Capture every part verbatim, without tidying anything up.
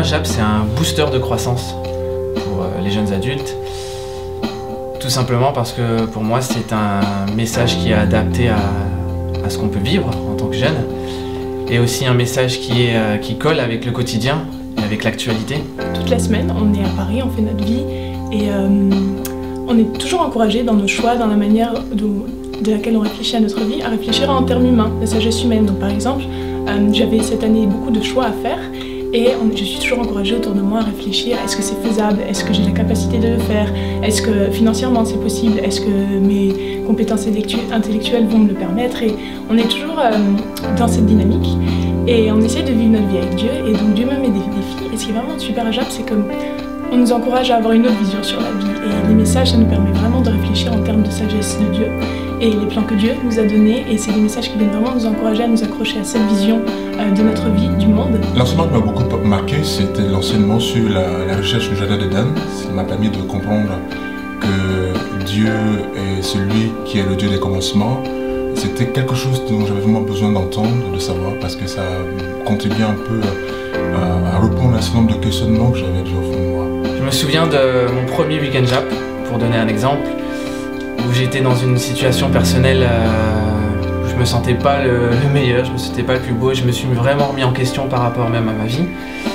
J A P, c'est un booster de croissance pour euh, les jeunes adultes. Tout simplement parce que pour moi, c'est un message qui est adapté à, à ce qu'on peut vivre en tant que jeune. Et aussi un message qui, est, euh, qui colle avec le quotidien et avec l'actualité. Toute la semaine, on est à Paris, on fait notre vie et euh, on est toujours encouragé dans nos choix, dans la manière de, de laquelle on réfléchit à notre vie, à réfléchir en termes humains, la sagesse humaine. Donc par exemple, euh, j'avais cette année beaucoup de choix à faire et on, je suis toujours encouragée autour de moi à réfléchir, est-ce que c'est faisable, est-ce que j'ai la capacité de le faire, est-ce que financièrement c'est possible, est-ce que mes compétences intellectuelles vont me le permettre, et on est toujours euh, dans cette dynamique et on essaie de vivre notre vie avec Dieu, et donc Dieu me met des défis, et ce qui est vraiment super à J A P, c'est comme on nous encourage à avoir une autre vision sur la vie, et les messages, ça nous permet vraiment de réfléchir en termes de sagesse de Dieu et les plans que Dieu nous a donnés, et c'est des messages qui viennent vraiment nous encourager à nous accrocher à cette vision euh, de notre vie, du monde. L'enseignement qui m'a beaucoup marqué, c'était l'enseignement sur la, la recherche du jardin d'Éden. Ça m'a permis de comprendre que Dieu est celui qui est le Dieu des commencements. C'était quelque chose dont j'avais vraiment besoin d'entendre, de savoir, parce que ça contribue un peu à, à répondre à un certain nombre de questionnements que j'avais déjà au fond de moi. Je me souviens de mon premier week-end J A P, pour donner un exemple, où j'étais dans une situation personnelle euh, où je me sentais pas le, le meilleur, je me sentais pas le plus beau, et je me suis vraiment remis en question par rapport même à ma vie.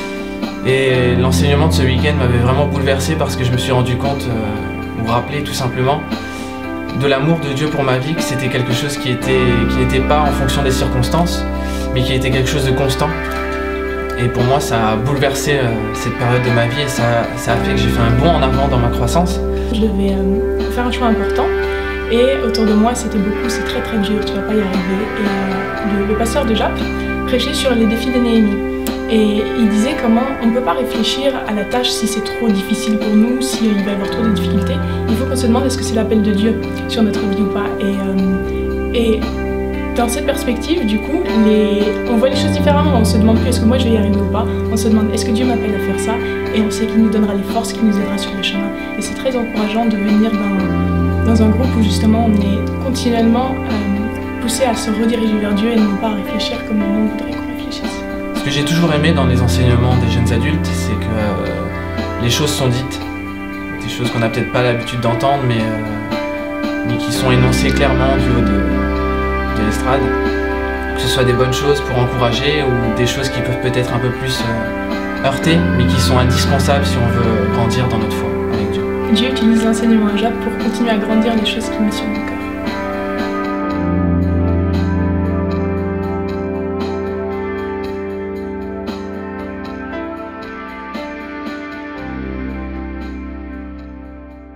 Et l'enseignement de ce week-end m'avait vraiment bouleversé parce que je me suis rendu compte, euh, ou rappelé tout simplement, de l'amour de Dieu pour ma vie, que c'était quelque chose qui était, qui n'était pas en fonction des circonstances, mais qui était quelque chose de constant. Et pour moi, ça a bouleversé euh, cette période de ma vie, et ça, ça a fait que j'ai fait un bond en avant dans ma croissance. Je devais euh, faire un choix important, et autour de moi, c'était beaucoup, c'est très très dur, tu vas pas y arriver. Et euh, le, le pasteur de J A P prêchait sur les défis de Néhémie. Et il disait comment on ne peut pas réfléchir à la tâche si c'est trop difficile pour nous, s'il va y avoir trop de difficultés. Il faut qu'on se demande est-ce que c'est l'appel de Dieu sur notre vie ou pas. Et, euh, et dans cette perspective, du coup, les... on voit les choses différemment. On se demande plus est-ce que moi je vais y arriver ou pas. On se demande est-ce que Dieu m'appelle à faire ça. Et on sait qu'il nous donnera les forces, qu'il nous aidera sur le chemin. Et c'est très encourageant de venir dans, dans un groupe où justement on est continuellement euh, poussé à se rediriger vers Dieu et non pas à réfléchir comme le monde voudrait qu'on réfléchisse. Ce que j'ai toujours aimé dans les enseignements des jeunes adultes, c'est que euh, les choses sont dites. Des choses qu'on n'a peut-être pas l'habitude d'entendre, mais, euh, mais qui sont énoncées clairement du haut de, de l'estrade. Que ce soit des bonnes choses pour encourager ou des choses qui peuvent peut-être un peu plus euh, heurter, mais qui sont indispensables si on veut grandir dans notre foi avec Dieu. Dieu utilise l'enseignement à J A P pour continuer à grandir les choses qui nous sont au cœur.